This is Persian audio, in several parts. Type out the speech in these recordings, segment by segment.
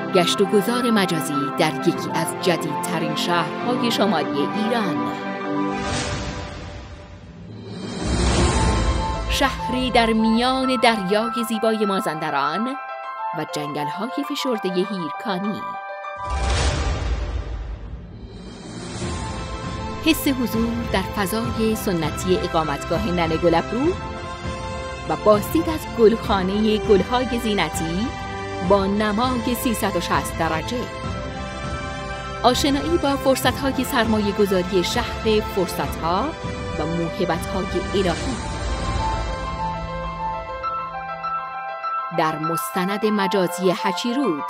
گشت و گذار مجازی در یکی از جدیدترین شهرهای شمالی ایران. شهری در میان دریای زیبای مازندران و جنگل‌های فشرده هیرکانی. حس حضور در فضای سنتی اقامتگاه ننه گلابرو و بازدید از گلخانه گل‌های زینتی با نمای 360 درجه. آشنایی با فرصت‌های سرمایه‌گذاری شهر فرصت‌ها و موهبت‌های الهی. در مستند مجازی هچیرود.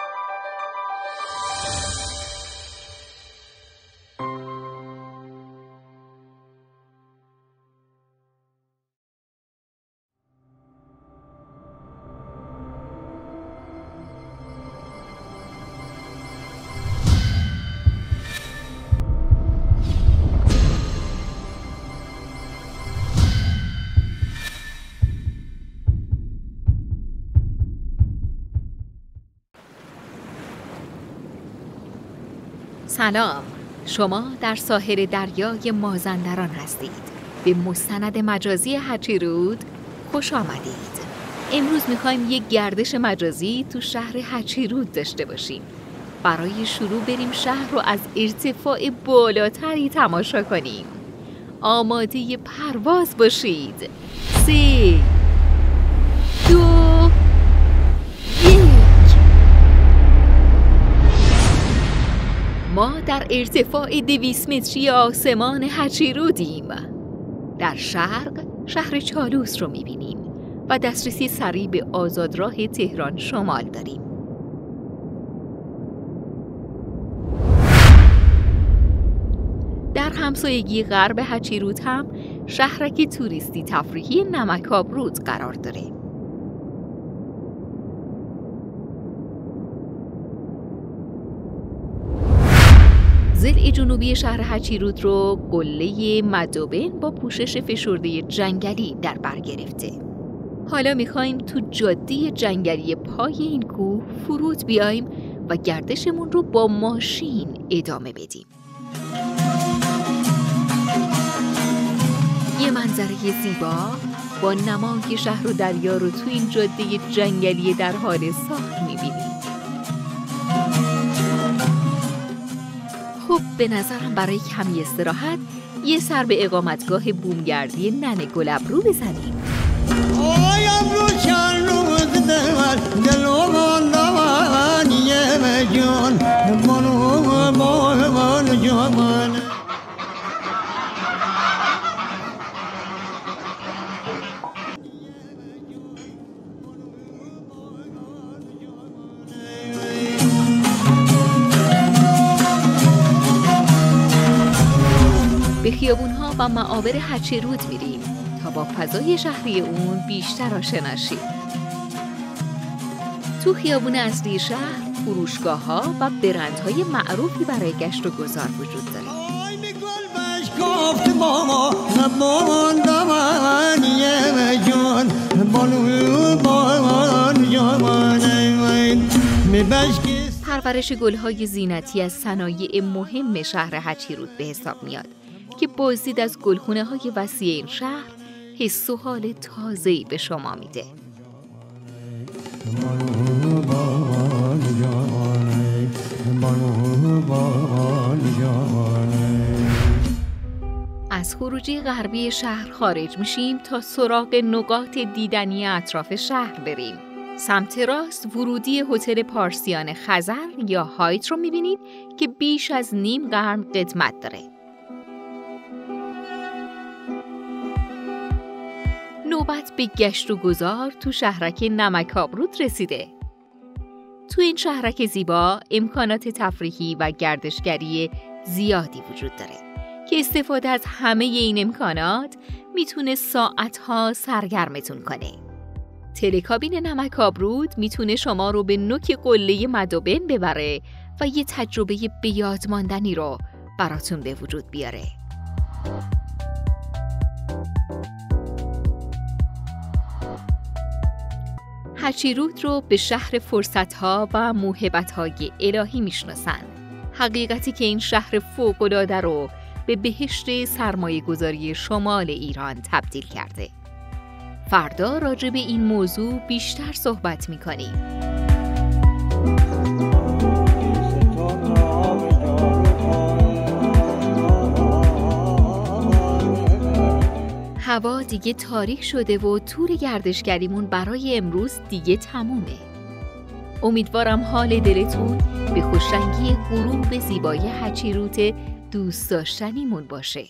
سلام، شما در ساحل دریای مازندران هستید. به مستند مجازی هچیرود خوش آمدید. امروز میخوایم یک گردش مجازی تو شهر هچیرود داشته باشیم. برای شروع بریم شهر رو از ارتفاع بالاتری تماشا کنیم. آماده پرواز باشید. 3 2 ما در ارتفاع 200 متری آسمان هچیرودیم. در شرق شهر چالوس رو می‌بینیم و دسترسی سریع به آزادراه تهران شمال داریم. در همسایگی غرب هچیرود هم شهرک توریستی تفریحی نمک‌آبرود قرار داره. ضلع جنوبی شهر هچیرود رو قله مدوبن با پوشش فشرده جنگلی در بر گرفته. حالا میخوایم تو جاده جنگلی پای این کوه فرود بیایم و گردشمون رو با ماشین ادامه بدیم. یه منظره زیبا با نمای شهر و دریا رو تو این جاده جنگلی در حال ساخت میبینیم. خب به نظرم برای کمی استراحت یه سر به اقامتگاه بومگردی ننه گلابرو بزنیم. به خیابون‌ها و معابر هچیرود میریم تا با فضای شهری اون بیشتر آشنا شیم. تو خیابون اصلی شهر فروشگاه‌ها و برندهای معروفی برای گشت و گذار وجود داره. پرورش گل‌های زینتی از صنایع مهم شهر هچیرود به حساب میاد که بازدید از گلخونه‌های وسیع این شهر حس و حال تازه‌ای به شما میده. از خروجی غربی شهر خارج میشیم تا سراغ نقاط دیدنی اطراف شهر بریم. سمت راست ورودی هتل پارسیان خزر یا هایت رو میبینید که بیش از نیم قرن قدمت داره. نوبت به گشت و گذار تو شهرک نمک‌آبرود رسیده. تو این شهرک زیبا امکانات تفریحی و گردشگری زیادی وجود داره که استفاده از همه این امکانات میتونه ساعتها سرگرمتون کنه. تلکابین نمک‌آبرود میتونه شما رو به نوک قله مدوبن ببره و یه تجربه بیادماندنی رو براتون به وجود بیاره. هچیرود رو به شهر فرصت‌ها و موهبت‌های الهی میشناسند. حقیقتی که این شهر فوق‌العاده رو به بهشت سرمایه‌گذاری شمال ایران تبدیل کرده. فردا راجع به این موضوع بیشتر صحبت می‌کنیم. هوا دیگه تاریک شده و تور گردشگریمون برای امروز دیگه تمومه. امیدوارم حال دلتون به خوشنگی غروب زیبای هچیرود دوست داشتنیمون باشه.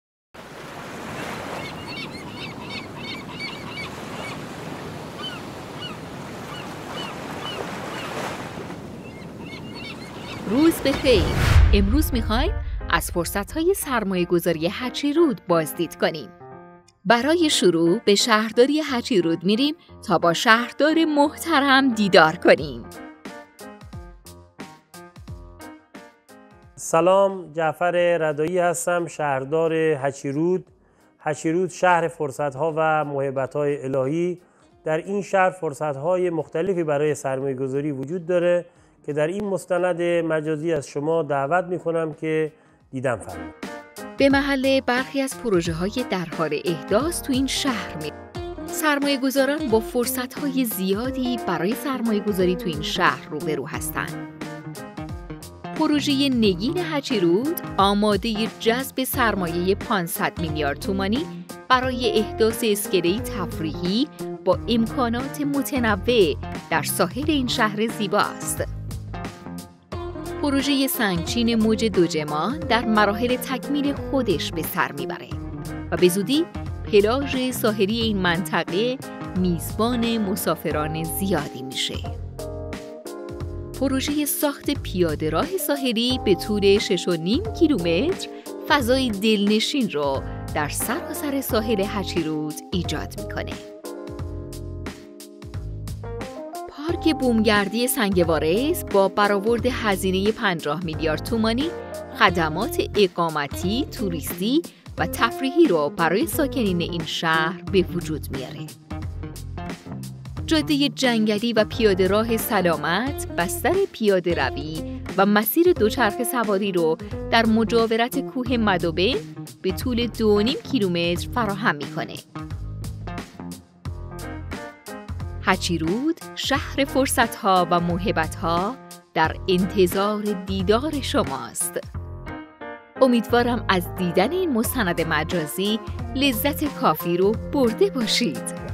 روز بخیر. امروز میخوایم از فرصت‌های سرمایه‌گذاری هچیرود بازدید کنیم. برای شروع به شهرداری هچیرود میریم تا با شهردار محترم دیدار کنیم. سلام، جعفر ردایی هستم، شهردار هچیرود. هچیرود شهر فرصت‌ها و موهبت‌های الهی. در این شهر فرصت‌های مختلفی برای سرمایه‌گذاری وجود داره که در این مستند مجازی از شما دعوت می‌کنم که دیدن فرمایید. به محل برخی از پروژه‌های در حال احداث تو این شهر میریم. سرمایه‌گذاران با فرصت‌های زیادی برای سرمایه‌گذاری تو این شهر روبرو هستند. پروژه نگین هچیرود آماده جذب سرمایه 500 میلیارد تومانی برای احداث اسکله‌ای تفریحی با امکانات متنوع در ساحل این شهر زیبا است. پروژه سنگچین موج دوجمان در مراحل تکمیل خودش به سر میبره و به زودی پلاژ ساحلی این منطقه میزبان مسافران زیادی میشه. پروژه ساخت پیاده‌راه ساحلی به طول 6.5 کیلومتر فضای دلنشین رو در سراسر ساحل هچیرود ایجاد میکنه. پارک بومگردی سنگ وارث با برآورد هزینه 50 میلیارد تومانی خدمات اقامتی، توریستی و تفریحی رو برای ساکنین این شهر به وجود میاره. جاده جنگلی و پیاده راه سلامت، بستر پیاده روی و مسیر دوچرخه سواری رو در مجاورت کوه مدوبه به طول 2.5 کیلومتر فراهم میکنه. هچیرود شهر فرصت‌ها و موهبت‌ها در انتظار دیدار شماست. امیدوارم از دیدن این مستند مجازی لذت کافی رو برده باشید.